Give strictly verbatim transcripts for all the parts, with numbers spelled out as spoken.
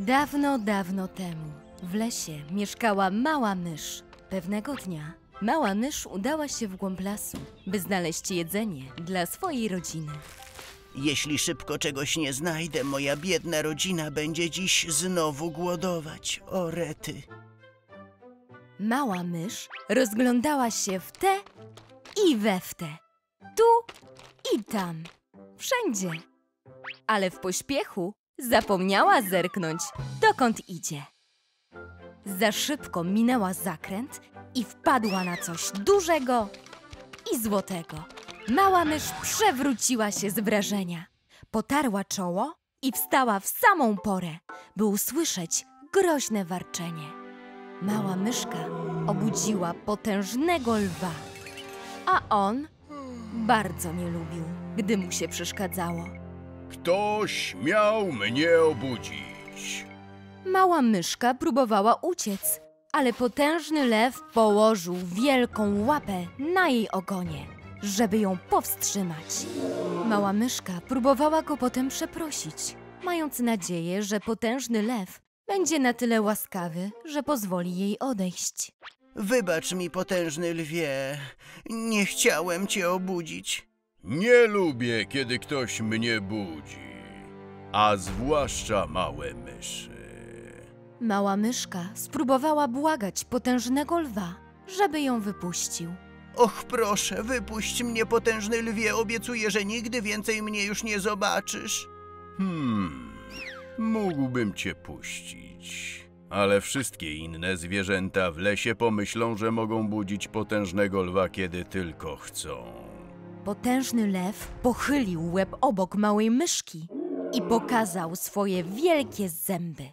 Dawno, dawno temu w lesie mieszkała mała mysz. Pewnego dnia mała mysz udała się w głąb lasu, by znaleźć jedzenie dla swojej rodziny. Jeśli szybko czegoś nie znajdę, moja biedna rodzina będzie dziś znowu głodować. O rety. Mała mysz rozglądała się w te i we w te, tu i tam, wszędzie. Ale w pośpiechu zapomniała zerknąć, dokąd idzie. Za szybko minęła zakręt i wpadła na coś dużego i złotego. Mała mysz przewróciła się z wrażenia. Potarła czoło i wstała w samą porę, by usłyszeć groźne warczenie. Mała myszka obudziła potężnego lwa, a on bardzo nie lubił, gdy mu się przeszkadzało. Ktoś miał mnie obudzić. Mała myszka próbowała uciec, ale potężny lew położył wielką łapę na jej ogonie, żeby ją powstrzymać. Mała myszka próbowała go potem przeprosić, mając nadzieję, że potężny lew będzie na tyle łaskawy, że pozwoli jej odejść. Wybacz mi, potężny lwie. Nie chciałem cię obudzić. Nie lubię, kiedy ktoś mnie budzi, a zwłaszcza małe myszy. Mała myszka spróbowała błagać potężnego lwa, żeby ją wypuścił. Och, proszę, wypuść mnie, potężny lwie. Obiecuję, że nigdy więcej mnie już nie zobaczysz. Hmm, mógłbym cię puścić, ale wszystkie inne zwierzęta w lesie pomyślą, że mogą budzić potężnego lwa, kiedy tylko chcą. Potężny lew pochylił łeb obok małej myszki i pokazał swoje wielkie zęby.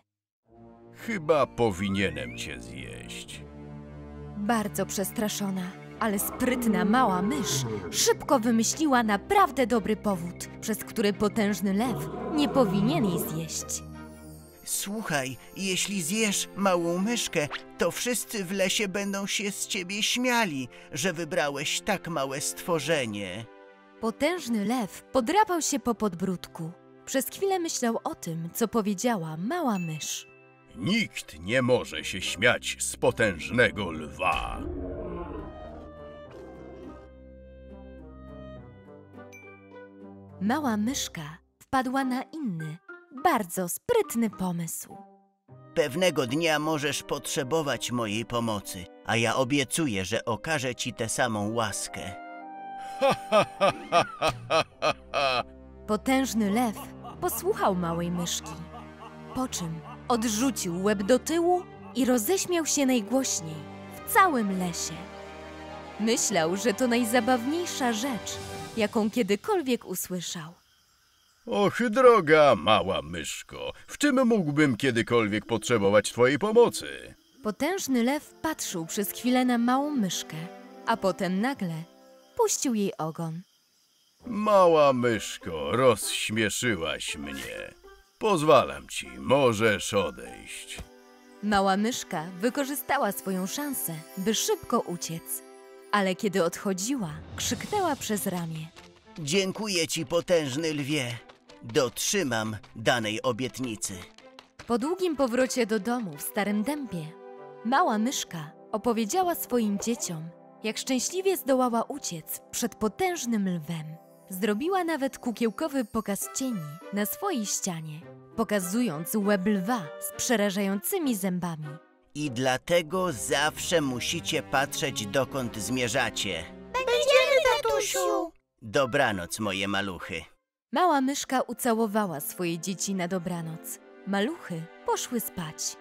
Chyba powinienem cię zjeść. Bardzo przestraszona, ale sprytna mała mysz szybko wymyśliła naprawdę dobry powód, przez który potężny lew nie powinien jej zjeść. Słuchaj, jeśli zjesz małą myszkę, to wszyscy w lesie będą się z ciebie śmiali, że wybrałeś tak małe stworzenie. Potężny lew podrapał się po podbródku. Przez chwilę myślał o tym, co powiedziała mała mysz. Nikt nie może się śmiać z potężnego lwa. Mała myszka wpadła na inny, bardzo sprytny pomysł. Pewnego dnia możesz potrzebować mojej pomocy, a ja obiecuję, że okażę ci tę samą łaskę. Potężny lew posłuchał małej myszki, po czym odrzucił łeb do tyłu i roześmiał się najgłośniej w całym lesie. Myślał, że to najzabawniejsza rzecz, jaką kiedykolwiek usłyszał. Och, droga mała myszko, w czym mógłbym kiedykolwiek potrzebować twojej pomocy? Potężny lew patrzył przez chwilę na małą myszkę, a potem nagle puścił jej ogon. Mała myszko, rozśmieszyłaś mnie. Pozwalam ci, możesz odejść. Mała myszka wykorzystała swoją szansę, by szybko uciec, ale kiedy odchodziła, krzyknęła przez ramię. Dziękuję ci, potężny lwie. Dotrzymam danej obietnicy. Po długim powrocie do domu w Starym Dębie, mała myszka opowiedziała swoim dzieciom, jak szczęśliwie zdołała uciec przed potężnym lwem. Zrobiła nawet kukiełkowy pokaz cieni na swojej ścianie, pokazując łeb lwa z przerażającymi zębami. I dlatego zawsze musicie patrzeć, dokąd zmierzacie. Będziemy, tatusiu! Dobranoc, moje maluchy. Mała myszka ucałowała swoje dzieci na dobranoc. Maluchy poszły spać.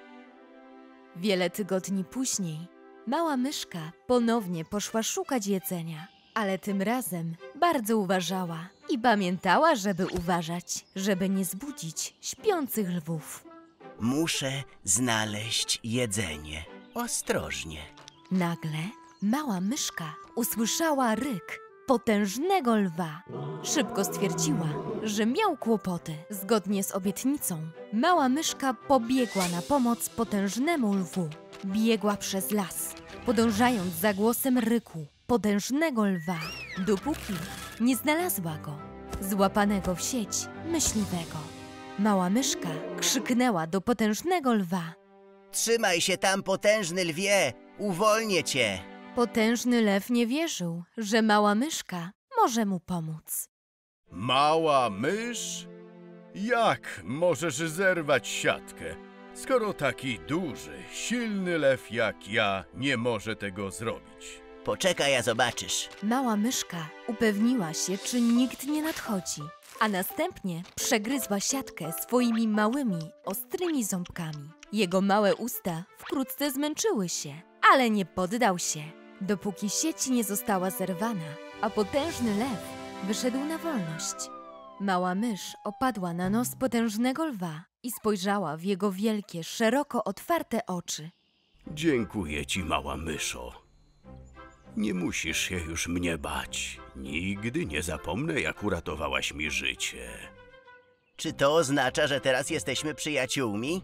Wiele tygodni później mała myszka ponownie poszła szukać jedzenia, ale tym razem bardzo uważała i pamiętała, żeby uważać, żeby nie zbudzić śpiących lwów. Muszę znaleźć jedzenie. Ostrożnie. Nagle mała myszka usłyszała ryk potężnego lwa. Szybko stwierdziła, że miał kłopoty. Zgodnie z obietnicą, mała myszka pobiegła na pomoc potężnemu lwu. Biegła przez las, podążając za głosem ryku potężnego lwa, dopóki nie znalazła go, złapanego w sieć myśliwego. Mała myszka krzyknęła do potężnego lwa. Trzymaj się tam, potężny lwie! Uwolnię cię! Potężny lew nie wierzył, że mała myszka może mu pomóc. Mała mysz? Jak możesz zerwać siatkę, skoro taki duży, silny lew jak ja nie może tego zrobić? Poczekaj, a zobaczysz. Mała myszka upewniła się, czy nikt nie nadchodzi, a następnie przegryzła siatkę swoimi małymi, ostrymi ząbkami. Jego małe usta wkrótce zmęczyły się, ale nie poddał się, dopóki sieć nie została zerwana, a potężny lew wyszedł na wolność. Mała mysz opadła na nos potężnego lwa i spojrzała w jego wielkie, szeroko otwarte oczy. Dziękuję ci, mała myszo. Nie musisz się już mnie bać. Nigdy nie zapomnę, jak uratowałaś mi życie. Czy to oznacza, że teraz jesteśmy przyjaciółmi?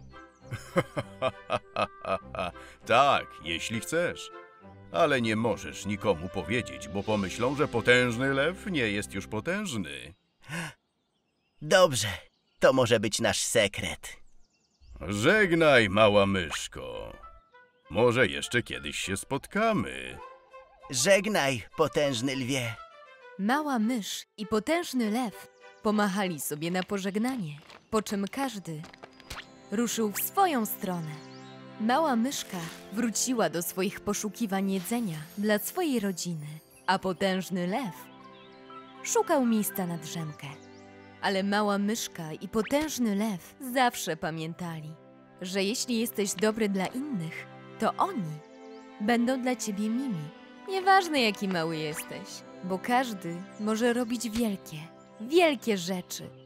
Tak, jeśli chcesz. Ale nie możesz nikomu powiedzieć, bo pomyślą, że potężny lew nie jest już potężny. Dobrze, to może być nasz sekret. Żegnaj, mała myszko. Może jeszcze kiedyś się spotkamy. Żegnaj, potężny lwie. Mała mysz i potężny lew pomachali sobie na pożegnanie, po czym każdy ruszył w swoją stronę. Mała myszka wróciła do swoich poszukiwań jedzenia dla swojej rodziny, a potężny lew szukał miejsca na drzemkę. Ale mała myszka i potężny lew zawsze pamiętali, że jeśli jesteś dobry dla innych, to oni będą dla ciebie mili. Nieważne, jaki mały jesteś, bo każdy może robić wielkie, wielkie rzeczy